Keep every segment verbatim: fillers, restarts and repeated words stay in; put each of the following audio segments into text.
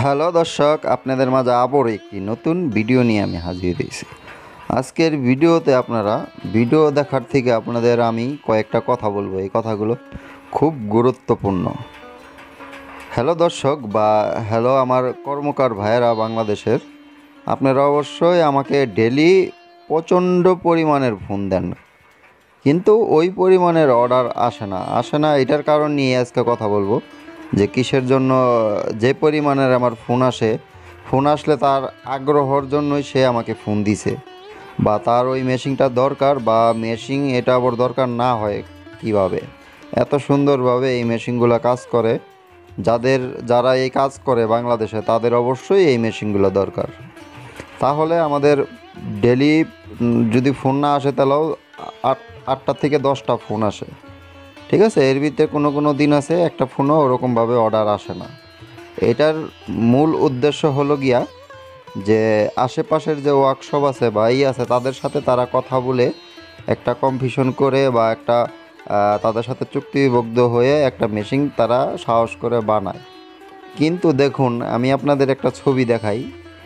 Hello দর্শক, আপনাদের মাঝে আবার একটি নতুন ভিডিও নিয়ে আমি হাজির হয়েছি। আজকের ভিডিওতে আপনারা ভিডিও দেখার থেকে আপনাদের আমি কয়েকটা কথা বলবো, এই কথাগুলো খুব গুরুত্বপূর্ণ। হ্যালো দর্শক বা হ্যালো আমার কর্মকার ভাইয়েরা বাংলাদেশের, আপনারা অবশ্যই আমাকে ডেলি প্রচণ্ড পরিমাণের ফোন দেন, কিন্তু ওই পরিমাণের অর্ডার আসে না আসে না এটার কারণ নিয়ে আজকে কথা বলবো যে কিসের জন্য যে পরিমাণের আমার ফোন আসে, ফোন আসলে তার আগ্রহর জন্যই সে আমাকে ফোন দিছে, বা তার ওই মেশিনটা দরকার, বা মেশিন এটা আবার দরকার না হয় কিভাবে। এত সুন্দরভাবে এই মেশিনগুলো কাজ করে, যাদের যারা এই কাজ করে বাংলাদেশে তাদের অবশ্যই এই মেশিনগুলো দরকার। তাহলে আমাদের ডেলি যদি ফোন না আসে তাহলেও আট আটটা থেকে দশটা ফোন আসে, ঠিক আছে। এর ভিতরে কোনো কোনো দিন আছে একটা ফোনও ওরকমভাবে অর্ডার আসে না। এটার মূল উদ্দেশ্য হলো গিয়া যে আশেপাশের যে ওয়ার্কশপ আছে বা ই আছে তাদের সাথে তারা কথা বলে একটা কম্পিটিশন করে বা একটা তাদের সাথে চুক্তিবদ্ধ হয়ে একটা মেশিন তারা সাহস করে বানায়। কিন্তু দেখুন, আমি আপনাদের একটা ছবি দেখাই।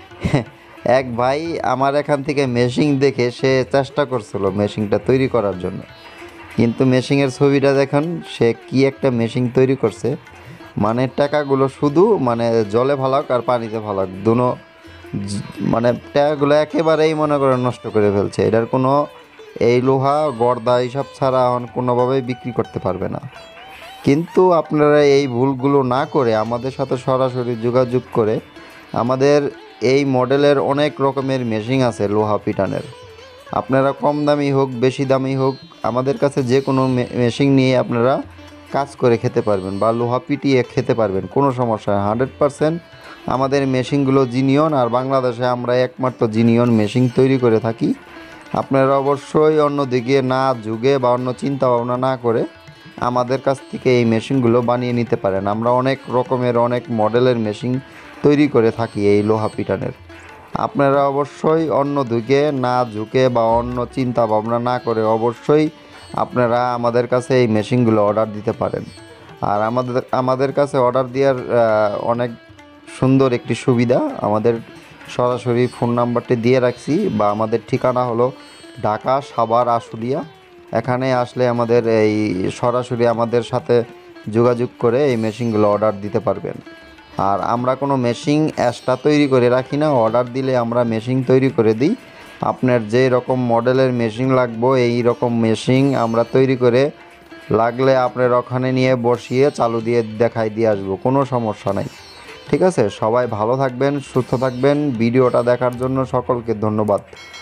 এক ভাই আমার এখান থেকে মেশিন দেখে সে চেষ্টা করছিল মেশিনটা তৈরি করার জন্য, কিন্তু মেশিনের ছবিটা দেখুন সে কি একটা মেশিন তৈরি করছে। মানে টাকাগুলো শুধু মানে জলে ভালাক আর পানিতে ভালাক দুনো, মানে টাকাগুলো একেবারেই মনে করে নষ্ট করে ফেলছে। এটার কোনো এই লোহা গর্দা এইসব ছাড়া এখন কোনোভাবেই বিক্রি করতে পারবে না। কিন্তু আপনারা এই ভুলগুলো না করে আমাদের সাথে সরাসরি যোগাযোগ করে, আমাদের এই মডেলের অনেক রকমের মেশিন আছে লোহা পিটানের। আপনারা কম দামি হোক বেশি দামি হোক, আমাদের কাছে যে কোনো মেশিন নিয়ে আপনারা কাজ করে খেতে পারবেন বা লোহা পিটিয়ে খেতে পারবেন, কোনো সমস্যা নেই। হান্ড্রেড পারসেন্ট আমাদের মেশিনগুলো জিনিয়ন, আর বাংলাদেশে আমরা একমাত্র জিনিয়ন মেশিন তৈরি করে থাকি। আপনারা অবশ্যই অন্যদিকে না যুগে বা অন্য চিন্তা ভাবনা না করে আমাদের কাছ থেকে এই মেশিনগুলো বানিয়ে নিতে পারেন। আমরা অনেক রকমের অনেক মডেলের মেশিন তৈরি করে থাকি এই লোহা পিটানের। আপনারা অবশ্যই অন্যদিকে না ঝুঁকে বা অন্য চিন্তা ভাবনা না করে অবশ্যই আপনারা আমাদের কাছে এই মেশিনগুলো অর্ডার দিতে পারেন। আর আমাদের আমাদের কাছে অর্ডার দেওয়ার অনেক সুন্দর একটি সুবিধা, আমাদের সরাসরি ফোন নাম্বারটি দিয়ে রাখছি, বা আমাদের ঠিকানা হলো ঢাকা সাভার আশুলিয়া। এখানে আসলে আমাদের এই সরাসরি আমাদের সাথে যোগাযোগ করে এই মেশিনগুলো অর্ডার দিতে পারবেন। আর আমরা কোনো মেশিন এক্সট্রা তৈরি করে রাখি না, অর্ডার দিলে আমরা মেশিন তৈরি করে দিই। আপনার যে রকম মডেলের মেশিন লাগবে এই রকম মেশিন আমরা তৈরি করে লাগলে আপনার ওখানে নিয়ে বসিয়ে চালু দিয়ে দেখাই দিয়ে আসবো, কোনো সমস্যা নাই। ঠিক আছে, সবাই ভালো থাকবেন, সুস্থ থাকবেন। ভিডিওটা দেখার জন্য সকলকে ধন্যবাদ।